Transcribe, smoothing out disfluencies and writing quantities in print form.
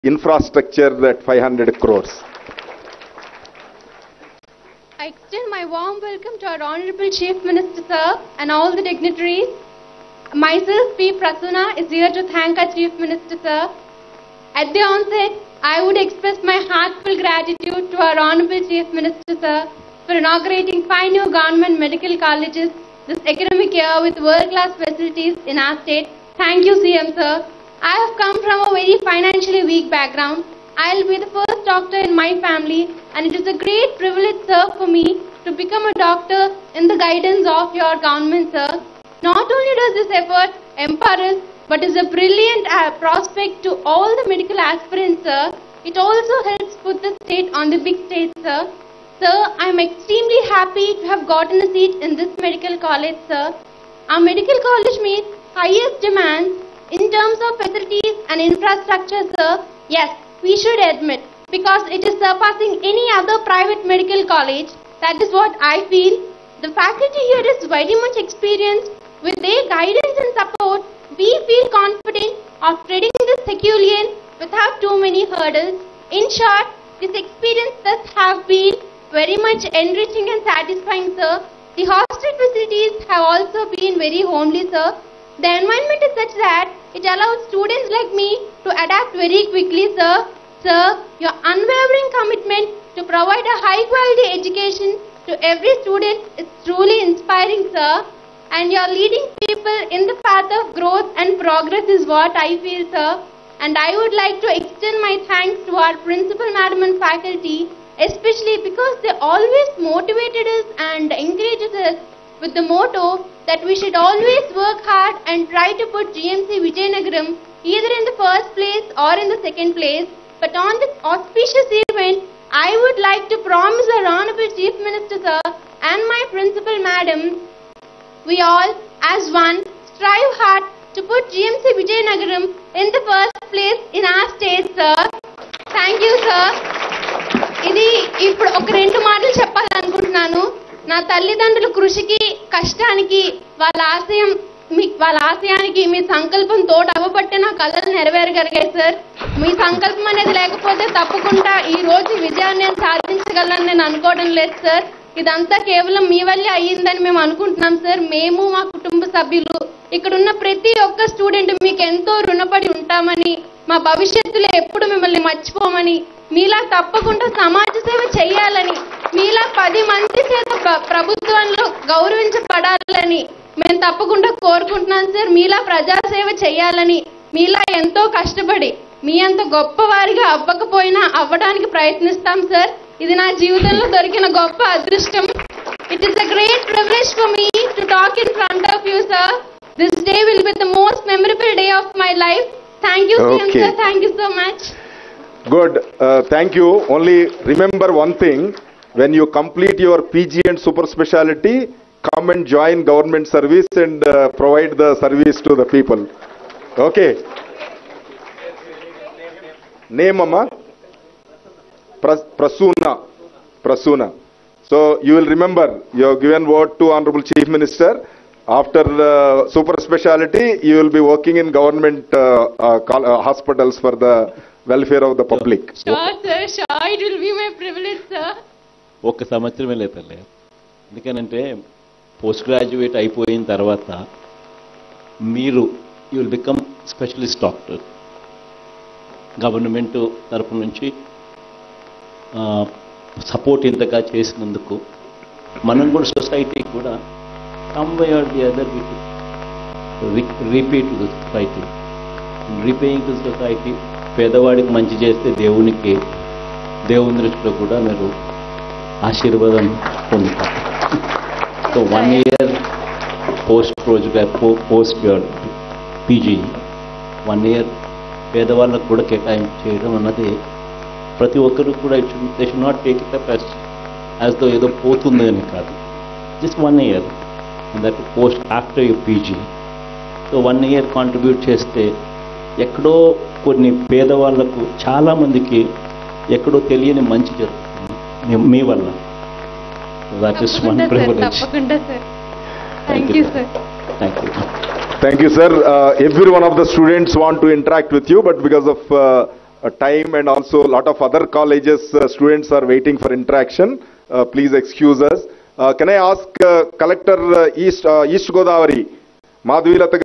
infrastructure at 500 crores. I extend my warm welcome to our Honorable Chief Minister, sir, and all the dignitaries. Myself, P. Prasanna, is here to thank our Chief Minister, sir. At the onset, I would express my heartfelt gratitude to our Honorable Chief Minister, sir, for inaugurating 5 new government medical colleges this academic year with world-class facilities in our state. Thank you, CM, sir. I have come from a very financially weak background. I'll be the first doctor in my family, and it is a great privilege, sir, for me to become a doctor in the guidance of your government, sir. Not only does this effort empower us, but is a brilliant prospect to all the medical aspirants, sir. It also helps put the state on the big stage, sir. Sir, I am extremely happy to have gotten a seat in this medical college, sir. Our medical college meets highest demands in terms of facilities and infrastructure, sir. Yes, we should admit, because it is surpassing any other private medical college. That is what I feel. The faculty here is very much experienced. With their guidance and support, we feel confident of treading this Herculean without too many hurdles. In short, this experience thus have been very much enriching and satisfying, sir. The hostel facilities have also been very homely, sir. The environment is such that it allows students like me to adapt very quickly, sir. Sir, your unwavering commitment to provide a high-quality education to every student is truly inspiring, sir. And your leading people in the path of growth and progress is what I feel, sir. And I would like to extend my thanks to our principal, madam, and faculty, especially because they always motivated us and encouraged us with the motto that we should always work hard and try to put GMC Vijayanagaram either in the first place or in the second place. But on this auspicious event, I would like to promise our Honorable Chief Minister, sir, and my principal, madam, we all, as one, strive hard to put GMC Vijayanagaram in the first place in our state, sir. Thank you, sir. ఇది ఇప్పుడు ఒక 2 మాటలు చెప్పాలనుకుంటున్నాను. నా తల్లిదండ్రుల కృషికి, కష్టానికి, వాళ్ళ ఆశయానికి మీ సంకల్పం తోడు అవ్వబట్టే నా కళలు నెరవేరగలిగాయి, సార్. మీ సంకల్పం అనేది లేకపోతే తప్పకుండా ఈ రోజు విజయాన్ని నేను సాధించగలను నేను అనుకోవడం లేదు, సార్. ఇదంతా కేవలం మీ వల్లే అయ్యిందని మేము అనుకుంటున్నాం, సార్. మేము, మా కుటుంబ సభ్యులు, ఇక్కడున్న ప్రతి ఒక్క స్టూడెంట్ మీకు ఎంతో రుణపడి ఉంటామని, మా భవిష్యత్తులో ఎప్పుడు మిమ్మల్ని మర్చిపోమని, మీలా తప్పకుండా సమాజ సేవ చేయాలని, మీలా 10 మంది చేత ప్రభుత్వంలో గౌరవించబడాలని మేము తప్పకుండా కోరుకుంటున్నాం, సార్. మీలా ప్రజాసేవ చేయాలని, మీలా ఎంతో కష్టపడి మీ అంత గొప్పవారిగా అవ్వకపోయినా అవ్వడానికి ప్రయత్నిస్తాం, సార్. ఇది నా జీవితంలో దొరికిన గొప్ప అదృష్టం. It is a great privilege for me to talk in front of you, sir. This day will be the most memorable day of my life. Thank you, Okay. sir. Thank you so much. Good. Thank you. Only remember one thing. When you complete your PG and super speciality, come and join government service and provide the service to the people. Okay. Name, Amma? Prasuna. So you will remember, you have given word to Honorable Chief Minister. After super speciality, you will be working in government hospitals for the welfare of the public. Sure, sir. Sure, it will be my privilege, sir. ఒక సంవత్సరమే లేపలే. ఎందుకనంటే post graduate అయిపోయిన తర్వాత మీరు you will become specialist doctor. Government తరపు నుంచి support ఇంతగా చేసినందుకు మనం కూడా సొసైటీకి కూడా some way or the other repay to the society. Repaying to society, పేదవాడికి మంచి చేస్తే దేవుని దృష్టిలో కూడా మీరు ఆశీర్వాదం పొందుతారు. So 1 year post PG 1 year పేదవాళ్ళకు కూడా కేటాయింపు చేయడం అన్నది ప్రతి ఒక్కరు కూడా they should not take it up as though ఏదో పోతుంది అని కాదు. Just 1 year that post after you PG. So 1 year contribute చేస్తే ఎక్కడో కొన్ని పేదవాళ్లకు చాలామందికి ఎక్కడో తెలియని మంచి జరుగుతుంది మీ వల్ల. That is one privilege. తప్పకుండా, sir. Thank you, sir. Thank you. Thank you, sir. Every one of the students want to interact with you, but because of time, and also a lot of other colleges students are waiting for interaction. Please excuse us. Can I ask Collector East Godavari, Madhvilata